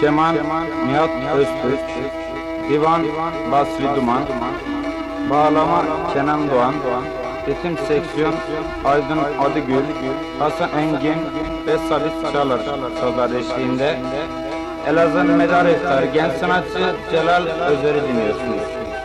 Keman Nihat Öztürk, Divan Basri Duman, Bağlama Kenan Doğan, ritim seksiyon Aydın Adıgül, Hasan Engin ve Sabit Çalar sazlar eşliğinde Elazığ'ın medar iftarı genç sanatçı Celal Özer'i dinliyorsunuz.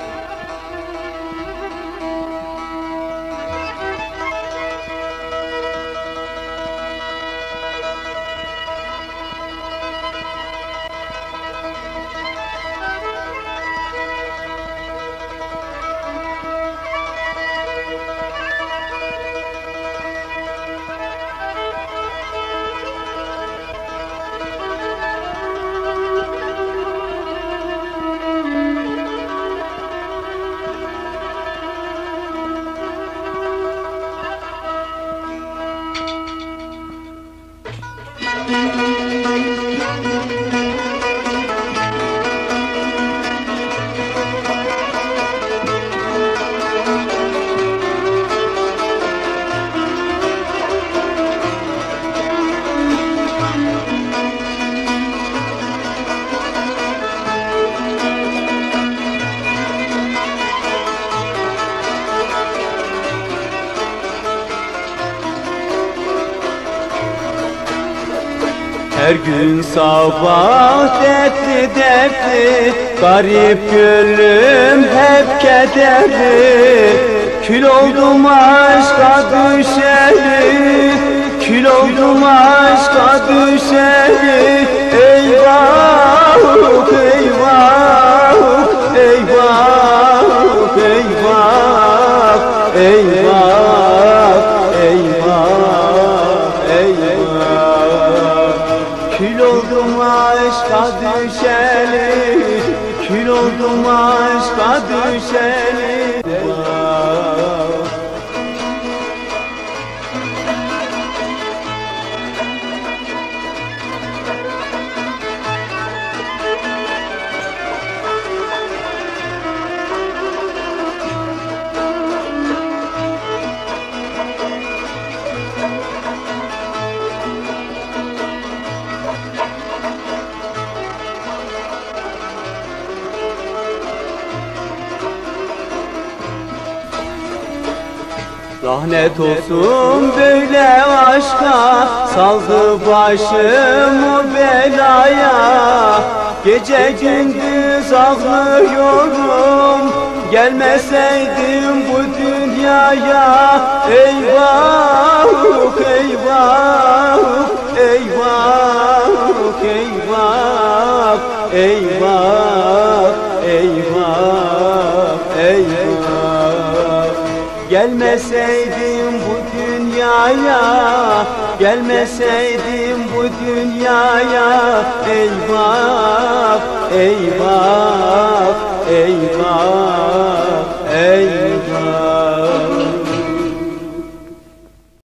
Her gün sabah dertli garip gönlüm hep kederli. Kül oldum aşka düşeli, kül oldum aşka düşeli. Eyvah, eyvah, eyvah, eyvah, eyvah, eyvah, eyvah. Kül oldum aşka düşeli, kül oldum aşka düşeli. Lanet olsun böyle aşka, saldı başımı belaya. Gece gündüz ağlıyorum, gelmeseydim bu dünyaya. Eyvah, eyvah, eyvah, eyvah, eyvah, eyvah, eyvah. Gelmeseydim bu dünyaya, gelmeseydim bu dünyaya. Eyvah, eyvah.